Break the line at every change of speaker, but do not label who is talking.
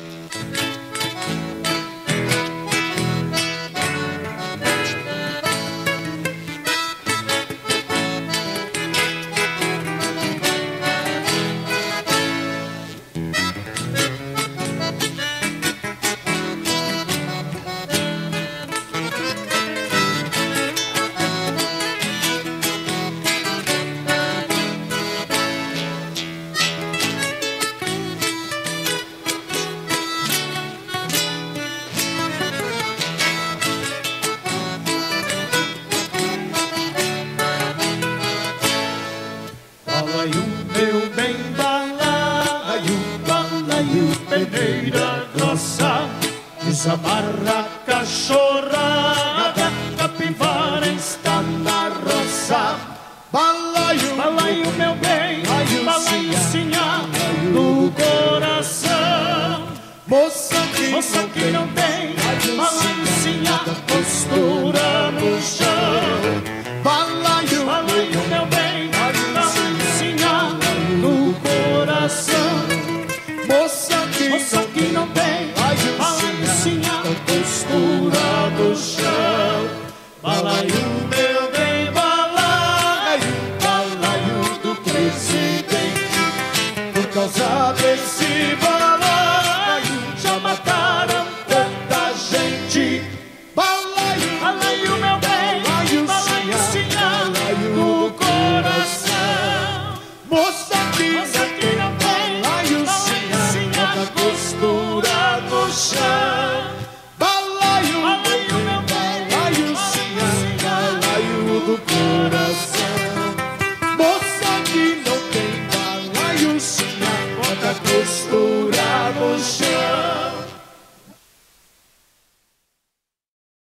Balaio, meu bem, balaio, balaio, peneira grossa, desamarra a cachorrada, capivara está na roça. Balaio, balaio, meu bem, balaio, sinha do coração. Moça que não tem, balaio, sinha, postura no chão. Balaio, balaio, meu bem, no coração. Moça que não tem, balancinha, postura do chão. Balaio.